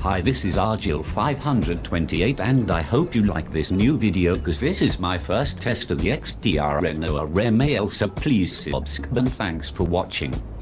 Hi, this is Argil528 and I hope you like this new video cause this is my first test of the XDR Reno RMAL, so please subscribe and thanks for watching.